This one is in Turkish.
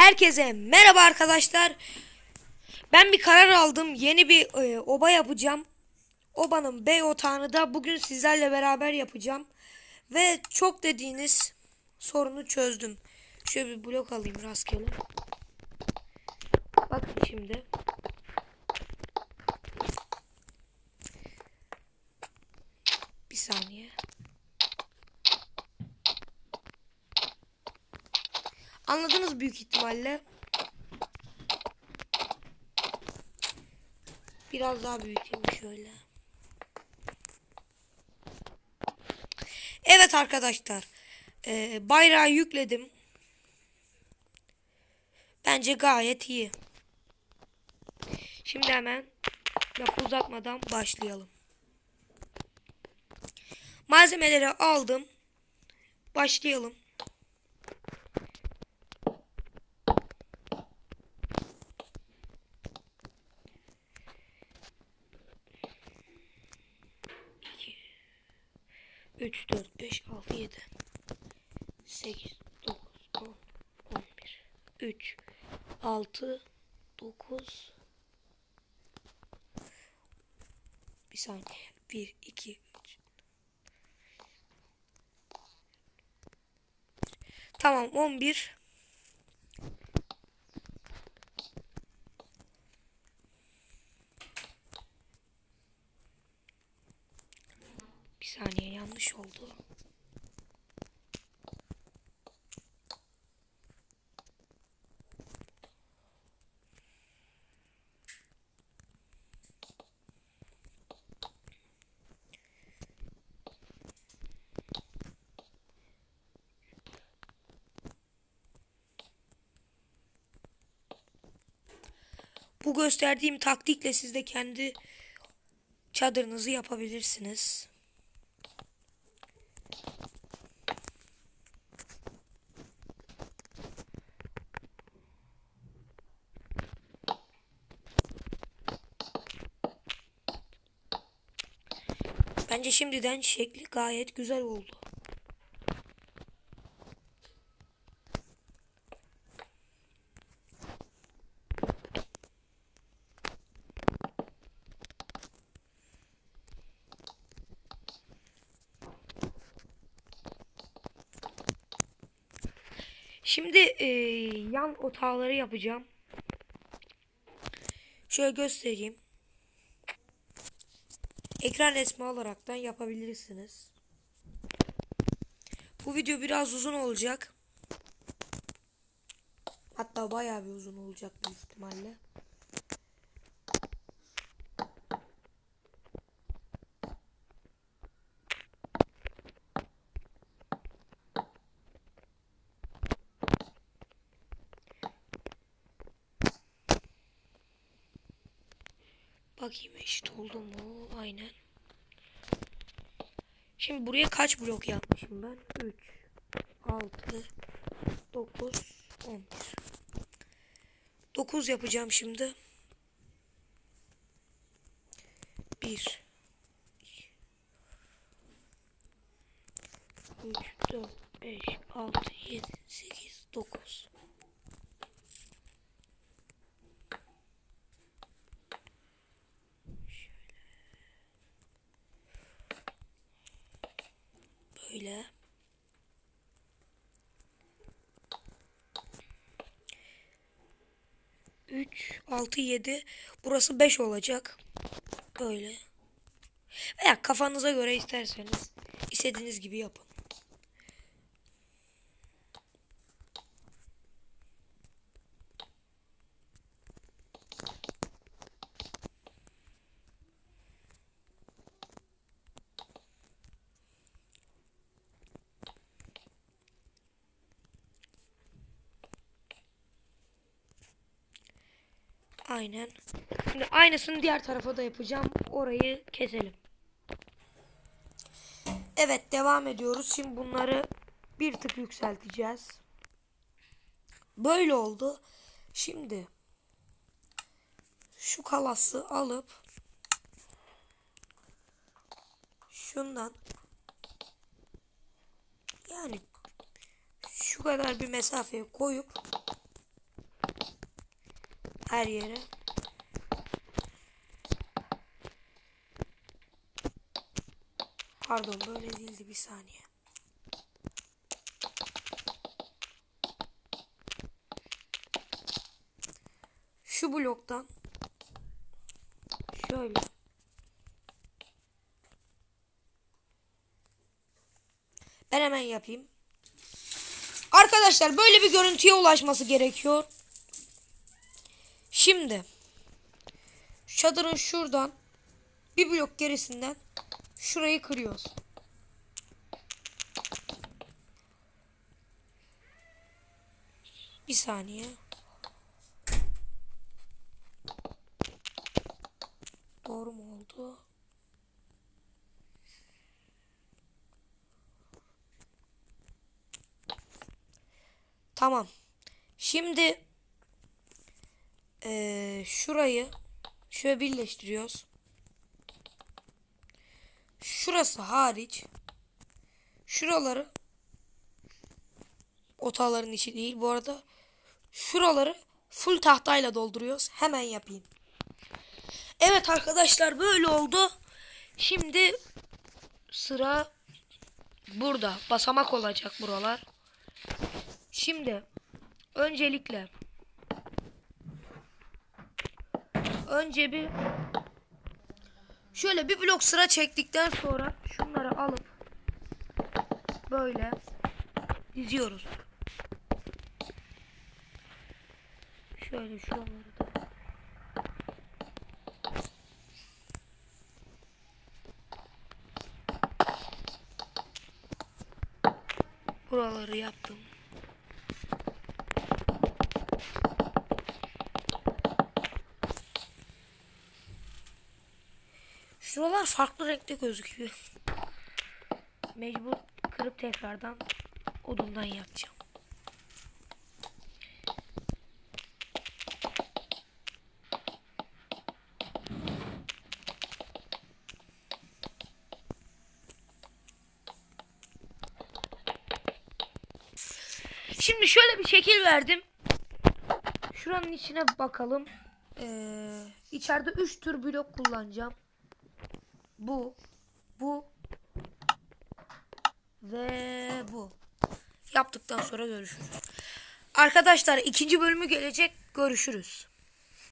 Herkese merhaba arkadaşlar. Ben bir karar aldım. Yeni bir oba yapacağım. Obanın B otağını da bugün sizlerle beraber yapacağım. Ve çok dediğiniz sorunu çözdüm. Şöyle bir blok alayım rastgele. Bakın şimdi. Bir saniye. Anladınız büyük ihtimalle. Biraz daha büyüteyim şöyle. Evet arkadaşlar. Bayrağı yükledim. Bence gayet iyi. Şimdi hemen lafı uzatmadan başlayalım. Malzemeleri aldım. Başlayalım. Üç, dört, beş, altı, yedi, sekiz, dokuz, on, 11, 3, 6, 9. Bir saniye. 1, 2, 3. Tamam 11. Bir saniye yanlış oldu. Bu gösterdiğim taktikle siz de kendi çadırınızı yapabilirsiniz. Bence şimdiden şekli gayet güzel oldu. Şimdi yan otağları yapacağım. Şöyle göstereyim. Ekran resmi alaraktan yapabilirsiniz. Bu video biraz uzun olacak. Hatta bayağı bir uzun olacak büyük ihtimalle. Bakayım eşit oldu mu? Aynen. Şimdi buraya kaç blok yapmışım ben? 3, 6, 9, 11. 9 yapacağım şimdi. 1, 3, 4, 5, 6, 7, 8, 9. Böyle. Üç, 6, 7. Burası 5 olacak. Böyle. Veya kafanıza göre isterseniz istediğiniz gibi yapın. Aynen. Şimdi aynısını diğer tarafa da yapacağım. Orayı keselim. Evet devam ediyoruz. Şimdi bunları bir tık yükselteceğiz. Böyle oldu. Şimdi şu kalası alıp şundan yani şu kadar bir mesafeye koyup her yere. Pardon, böyle değildi, bir saniye. Şu bloktan şöyle. Ben hemen yapayım. Arkadaşlar böyle bir görüntüye ulaşması gerekiyor. Şimdi çadırın şuradan bir blok gerisinden şurayı kırıyoruz. Bir saniye. Doğru mu oldu? Tamam. Şimdi şurayı şöyle birleştiriyoruz. Şurası hariç şuraları, otağların içi değil bu arada, şuraları full tahtayla dolduruyoruz. Hemen yapayım. Evet arkadaşlar, böyle oldu. Şimdi sıra burada. Basamak olacak buralar. Şimdi öncelikle şöyle bir blok sıra çektikten sonra şunları alıp böyle diziyoruz. Şöyle şuraları da. Buraları yaptım. Şuralar farklı renkte gözüküyor. Mecbur kırıp tekrardan odundan yapacağım. Şimdi şöyle bir şekil verdim. Şuranın içine bakalım. İçeride 3 tür blok kullanacağım. Bu ve bu. Yaptıktan sonra görüşürüz. Arkadaşlar ikinci bölümü gelecek. Görüşürüz.